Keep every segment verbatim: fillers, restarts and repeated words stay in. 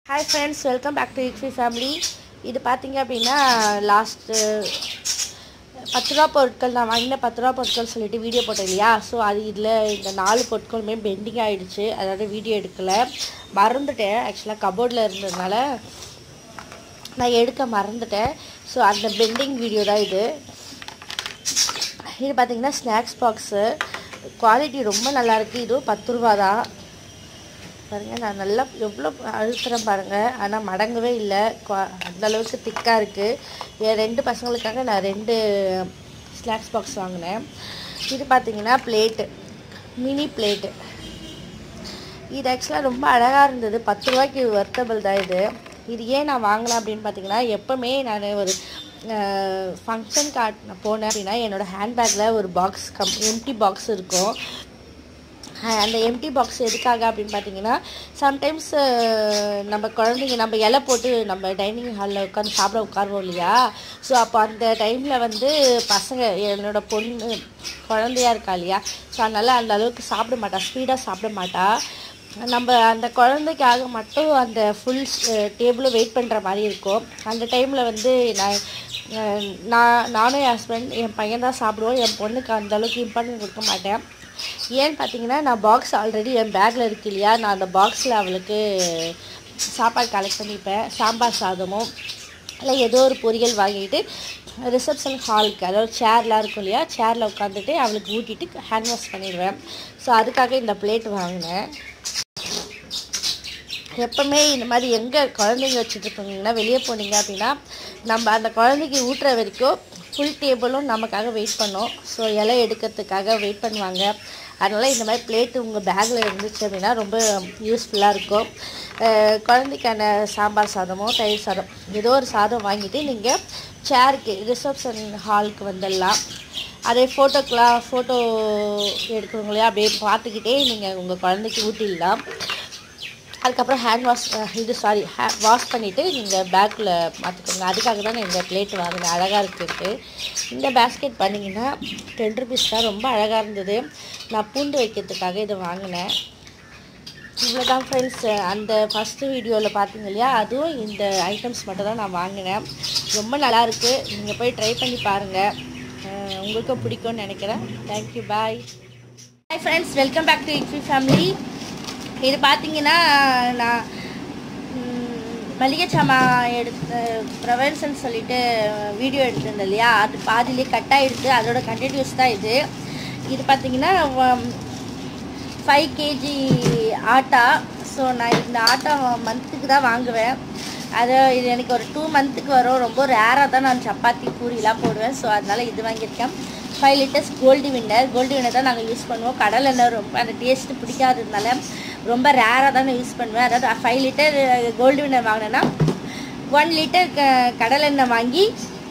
Hi friends, welcome back to Ikfi family. இது பார்த்தீங்க அப்படின்னா லாஸ்ட் பத்து ரூபா பொருட்கள் நான் வாங்கின பத்து ரூபா பொருட்கள் சொல்லிட்டு வீடியோ போட்டேன் இல்லையா. ஸோ அது இதில் இந்த நாலு பொருட்களுமே பெண்டிங் ஆகிடுச்சு, அதாவது வீடியோ எடுக்கலை, மறந்துட்டேன். ஆக்சுவலாக கபோர்டில் இருந்ததுனால நான் எடுக்க மறந்துட்டேன். ஸோ அந்த பெண்டிங் வீடியோ தான் இது. இது பார்த்தீங்கன்னா ஸ்நாக்ஸ் பாக்ஸு, குவாலிட்டி ரொம்ப நல்லாயிருக்கு. இதுவும் பத்து ரூபா தான் பாருங்கள். நான் நல்லா எவ்வளோ அழுத்துறேன் பாருங்கள், ஆனால் மடங்கவே இல்லை. அந்தளவுக்கு திக்காக இருக்குது. என் ரெண்டு பசங்களுக்காக நான் ரெண்டு ஸ்நாக்ஸ் பாக்ஸ் வாங்கினேன். இது பார்த்திங்கன்னா பிளேட்டு, மினி பிளேட்டு. இது ஆக்சுவலாக ரொம்ப அழகாக இருந்தது. பத்து ரூபாய்க்கு வர்த்தபிள் தான் இது. இது ஏன் நான் வாங்கினேன் அப்படின்னு பார்த்தீங்கன்னா, எப்போவுமே நான் ஒரு ஃபங்க்ஷன் கார்ட் நான் போனேன் அப்படின்னா என்னோடய ஹேண்ட்பேக்கில் ஒரு பாக்ஸ் கம் எம்டி பாக்ஸ் இருக்கும். அந்த எம்டி பாக்ஸ் எதுக்காக அப்படின்னு பார்த்தீங்கன்னா, சம்டைம்ஸ் நம்ம குழந்தைங்க நம்ம இலை போட்டு நம்ம டைனிங் ஹாலில் உட்காந்து சாப்பிட உட்காருவோம் இல்லையா. ஸோ அப்போ அந்த டைமில் வந்து பசங்க, என்னோடய பொண்ணு குழந்தையா இருக்கா இல்லையா, ஸோ அதனால் அந்த அளவுக்கு சாப்பிட மாட்டா, ஸ்பீடாக சாப்பிட மாட்டா. நம்ம அந்த குழந்தைக்காக மட்டும் அந்த ஃபுல் டேபிளும் வெயிட் பண்ணுற மாதிரி இருக்கும். அந்த டைமில் வந்து நான் நான் நானும் என் ஹஸ்பண்ட், என் பையன் தான் சாப்பிடுவோம். என் பொண்ணுக்கு அந்தளவுக்கு இம்பார்ட்டன்ட் கொடுக்க மாட்டேன். ஏன்னு பார்த்தீங்கன்னா, நான் பாக்ஸ் ஆல்ரெடி என் பேக்கில் இருக்கு இல்லையா, நான் அந்த பாக்ஸில் அவளுக்கு சாப்பாடு கலெக்ட் பண்ணிப்பேன். சாம்பார் சாதமும் இல்லை ஏதோ ஒரு பொரியல் வாங்கிட்டு ரிசப்ஷன் ஹாலுக்கு, அதாவது சேர்லாம் இருக்கும் இல்லையா, சேரில் உட்காந்துட்டு அவளுக்கு ஊட்டிட்டு ஹேண்ட் வாஷ் பண்ணிடுவேன். ஸோ அதுக்காக இந்த பிளேட் வாங்கினேன். எப்போவுமே இந்த மாதிரி எங்கே குழந்தைங்க வச்சுட்டு இருக்கீங்கன்னா, வெளியே போனீங்க அப்படின்னா நம்ம அந்த குழந்தைக்கு ஊட்டுற வரைக்கும் ஃபுல் டேபிளும் நமக்காக வெயிட் பண்ணோம். ஸோ இலை எடுக்கிறதுக்காக வெயிட் பண்ணுவாங்க. அதனால் இந்த மாதிரி பிளேட்டு உங்கள் பேக்கில் இருந்துச்சு அப்படின்னா ரொம்ப யூஸ்ஃபுல்லாக இருக்கும். குழந்தைக்கான சாம்பார் சாதமோ தயிர் சாதம் ஏதோ ஒரு சாதம் வாங்கிட்டு நீங்கள் சேருக்கு ரிசப்ஷன் ஹாலுக்கு வந்துடலாம். அதே ஃபோட்டோக்கெலாம் ஃபோட்டோ எடுக்கிறவங்களையும் அப்படியே பார்த்துக்கிட்டே நீங்கள் உங்கள் குழந்தைக்கு ஊட்டிடலாம். அதுக்கப்புறம் ஹேண்ட் வாஷ் இது சாரி ஹே வாஷ் பண்ணிவிட்டு நீங்கள் பேக்கில் மாற்றிக்கோங்க. அதுக்காக தான் நான் இந்த பிளேட் வாங்கினேன், அழகாக இருக்குது. இந்த பேஸ்கெட் பண்ணிங்கன்னா டென் ருபீஸ் தான், ரொம்ப அழகாக இருந்தது. நான் பூண்டு வைக்கிறதுக்காக இதை வாங்கினேன். இவ்வளோ தான் ஃப்ரெண்ட்ஸ். அந்த ஃபஸ்ட்டு வீடியோவில் பார்த்தீங்க இல்லையா, அதுவும் இந்த ஐட்டம்ஸ் மட்டும் தான் நான் வாங்கினேன். ரொம்ப நல்லாயிருக்கு. நீங்கள் போய் ட்ரை பண்ணி பாருங்கள், உங்களுக்கும் பிடிக்கும்னு நினைக்கிறேன். Thank you, bye. Hi friends, welcome back to இக்ஃபி ஃபேமிலி. இது பார்த்தீங்கன்னா நான் மளிகை சாமான் எடுத்து ப்ரொவென்ஷன் சொல்லிட்டு வீடியோ எடுத்திருந்தேன் இல்லையா, அது பாதியிலே கட் ஆகிடுது. அதோட கண்டினியூஸ் தான் இது. இது பார்த்தீங்கன்னா ஃபைவ் கேஜி ஆட்டா. ஸோ நான் இந்த ஆட்டா மந்த்துக்கு தான் வாங்குவேன். அது இது எனக்கு ஒரு டூ மந்த்துக்கு வரும். ரொம்ப ரேராக தான் நான் சப்பாத்தி பூரிலாம் போடுவேன். ஸோ அதனால் இது வாங்கியிருக்கேன். Five litres Gold Winner. Gold Winner தான் நாங்கள் யூஸ் பண்ணுவோம். கடல் எண்ணெய் ரொம்ப அந்த டேஸ்ட்டு பிடிக்காததுனால ரொம்ப ரேராக தான் நான் யூஸ் பண்ணுவேன். அதாவது ஃபைவ் லிட்டர் கோல்டு வின்னர் வாங்கினேன்னா ஒன் லிட்டர் க கடல் எண்ணெய் வாங்கி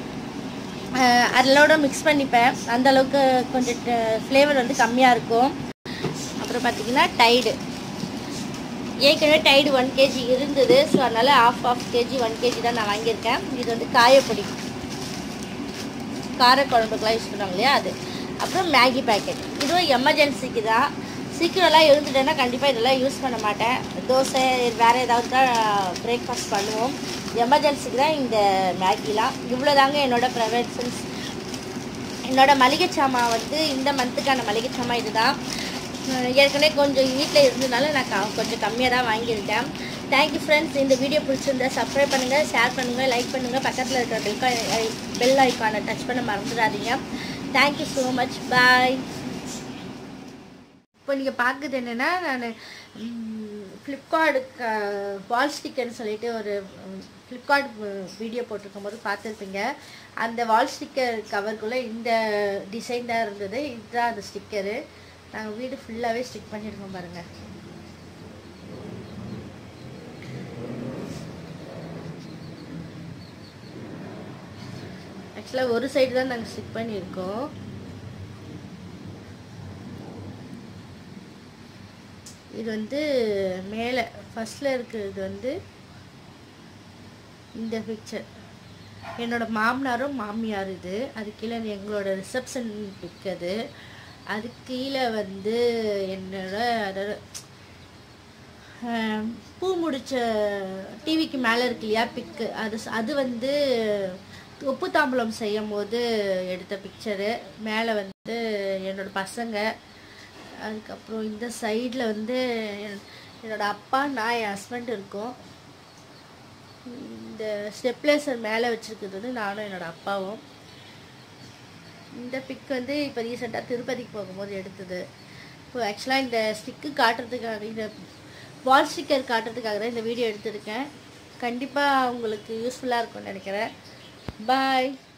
அதோட மிக்ஸ் பண்ணிப்பேன். அந்தளவுக்கு கொஞ்சம் ஃப்ளேவர் வந்து கம்மியாக இருக்கும். அப்புறம் பார்த்திங்கன்னா டைடு, ஏற்கனவே டைடு ஒன் கேஜி இருந்தது. ஸோ அதனால் half half KG one KG தான் நான் வாங்கியிருக்கேன். இது வந்து காயப்பொடி, காரக்குழம்புக்கெலாம் யூஸ் பண்ணுவாங்க இல்லையா அது. அப்புறம் மேகி பேக்கெட், இதுவும் எமர்ஜென்சிக்கு தான். சீக்கிரம்லாம் இருந்துட்டேன்னா கண்டிப்பாக இதெல்லாம் யூஸ் பண்ண மாட்டேன். தோசை வேறு ஏதாவது தான் பிரேக்ஃபாஸ்ட் பண்ணுவோம். எமர்ஜென்சிக்கு தான் இந்த மேகிலாம். இவ்வளோ தாங்க என்னோடய ப்ரிவென்ஷன்ஸ். என்னோடய மளிகை சாமான் வந்து இந்த மந்த்துக்கான மளிகை சாமான் இது தான். ஏற்கனவே கொஞ்சம் வீட்டில் இருந்ததுனால நான் கொஞ்சம் கம்மியாக தான் வாங்கியிருக்கேன். Thank you friends. இந்த வீடியோ பிடிச்சிருந்தா சப்ஸ்கிரைப் பண்ணுங்கள், ஷேர் பண்ணுங்கள், லைக் பண்ணுங்கள். பக்கத்தில் இருக்கிற பெல் பெல் ஐக்கானை டச் பண்ண மறந்துடாதீங்க. Thank you so much, bye. இப்போ நீங்கள் பார்க்குறது என்னென்னா, நான் ஃப்ளிப்கார்டு வால் ஸ்டிக்கர்னு சொல்லிட்டு ஒரு ஃப்ளிப்கார்ட் வீடியோ போட்டிருக்கும் போது பார்த்துருப்பீங்க. அந்த வால் ஸ்டிக்கர் கவருக்குள்ளே இந்த டிசைன் தான் இருந்தது. இதுதான் அந்த ஸ்டிக்கரு. நாங்கள் வீடு ஃபுல்லாகவே ஸ்டிக் பண்ணியிருக்கோம் பாருங்கள். ஆக்சுவலாக ஒரு சைடு தான் நாங்கள் ஸ்டிக் பண்ணியிருக்கோம். இது வந்து மேலே ஃபஸ்ட்டில் இருக்கிறது வந்து இந்த பிக்சர் என்னோடய மாமனாரும் மாமியார். இது அது கீழே எங்களோட ரிசப்ஷன் பிக். அது அதுக்கு கீழே வந்து என்னோட அதோட பூ முடிச்ச டிவிக்கு மேலே இருக்கு இல்லையா பிக்கு, அது அது வந்து உப்பு தாம்பலம் செய்யும் போது எடுத்த பிக்சரு. மேலே வந்து என்னோட பசங்க, அதுக்கப்புறம் இந்த சைடில் வந்து என்னோட அப்பா, நான், என் ஹஸ்பண்ட் இருக்கோம். இந்த ஸ்டெப்லேசர் மேலே வச்சுருக்கிறது வந்து நானும் என்னோட அப்பாவும். இந்த பிக் வந்து இப்போ ரீசெண்டாக திருப்பதிக்கு போகும்போது எடுத்தது. இப்போ ஆக்சுவலாக இந்த ஸ்டிக்கு காட்டுறதுக்காக, இந்த வால் ஸ்டிக்கர் காட்டுறதுக்காக தான் இந்த வீடியோ எடுத்திருக்கேன். கண்டிப்பாக உங்களுக்கு யூஸ்ஃபுல்லாக இருக்கும்னு நினைக்கிறேன். பாய்.